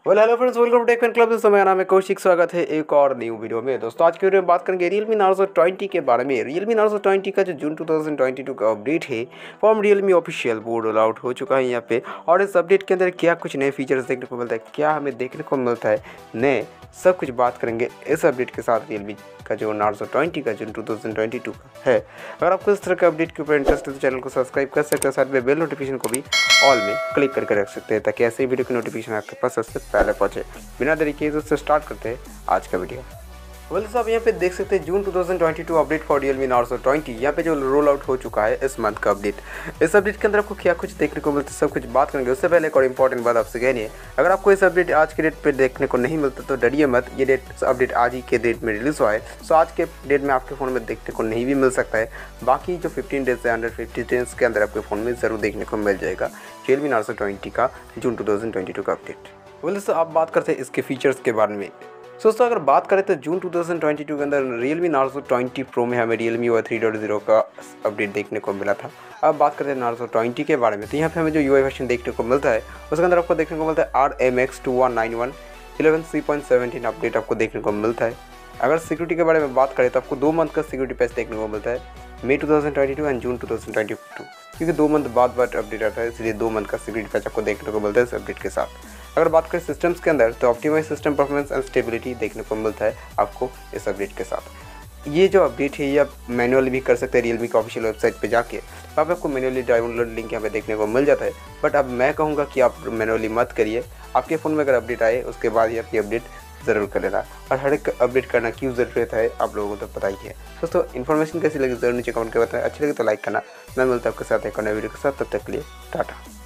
Hello friends, welcome to tech pen club. दोस्तों मेरा नाम है कौशिक। स्वागत है एक और न्यू वीडियो में। दोस्तों आज की वीडियो में बात करेंगे Realme Narzo 20 के बारे में। Realme Narzo 20 का जो जून 2022 का अपडेट है from Realme official board roll out हो चुका है यहाँ पे। और इस अपडेट के अंदर क्या कुछ नए फीचर्स देखने को मिलता है, क्या हमें देखने को मिलता है नए, सब कुछ बात करेंगे इस अपडेट के साथ। Realme का जो Narzo 20 का जून 2022 का है। अगर आपको इस तरह के अपडेट के ऊपर इंटरेस्ट है तो चैनल को सब्सक्राइब कर सकते हैं, साथ में बेल नोटिफिकेशन को भी ऑल में क्लिक करके रख सकते हैं ताकि ऐसे ही वीडियो की नोटिफिकेशन आपके पास सबसे पहले पहुंचे। बिना देरी किए दोस्तों स्टार्ट करते हैं आज का वीडियो। वेल आप यहाँ पे देख सकते हैं June 2022 update for Realme Narzo 20। यहाँ पे जो रोल आउट हो चुका है इस मंथ का अपडेट। इस अपडेट के अंदर आपको क्या कुछ देखने को मिलता है सब कुछ बात करेंगे। उससे पहले एक और इंपॉर्टेंट बात आपसे कहनी है, अगर आपको इस अपडेट आज के डेट पे देखने को नहीं मिलता तो डरिए मत। ये अपडेट आज ही के डेट में रिलीज हुआ है, सो आज के डेट में आपके फ़ोन में देखने को नहीं भी मिल सकता है। बाकी जो 15 डेज से अंडर 50 डेज के अंदर आपके फ़ोन में ज़रूर देखने को मिल जाएगा Realme Narzo 20 का जून 2022 का अपडेट। वेल आप बात करते हैं इसके फीचर्स के बारे में। दोस्तों अगर बात करें तो जून 2022 के अंदर Realme Narzo 20 Pro में हमें Realme UI 3.0 का अपडेट देखने को मिला था। अब बात करते हैं Narzo 20 के बारे में, तो यहाँ पे हमें जो UI वर्जन देखने को मिलता है उसके अंदर आपको देखने को मिलता है RMX 2191 11.3.17 अपडेट आपको देखने को मिलता है। अगर सिक्योरिटी के बारे में बात करें तो आपको 2 मंथ का सिक्योरिटी पैच देखने को मिलता है, मई 2022 एंड जून 2022, क्योंकि 2 मंथ बाद अपडेट आता है, इसलिए 2 मंथ का सिक्योरिटी पैच आपको देखने को मिलता है इस अपडेट के साथ। अगर बात करें सिस्टम्स के अंदर तो optimise system performance and stability देखने को मिलता है आपको इस अपडेट के साथ। ये जो अपडेट है ये आप मैनुअली भी कर सकते हैं Realme की ऑफिशियल वेबसाइट पे जाके, वहाँ पे आपको मैनुअली डाउनलोड लिंक यहाँ पे देखने को मिल जाता है। बट अब मैं कहूँगा कि आप मैनुअली मत करिए, आपके फ़ोन में अगर अपडेट आए उसके बाद ही आपकी अपडेट ज़रूर कर लेना। और हर एक अपडेट करना क्यों ज़रूरत है आप लोगों को तो पता ही है। दोस्तों इन्फॉर्मेशन कैसी लगी ज़रूर नीचे कमेंट करके बताएं, अच्छी लगी तो लाइक करना। मैं मिलता हूँ आपके साथ एक और नए वीडियो के साथ, तब तक के लिए टाटा।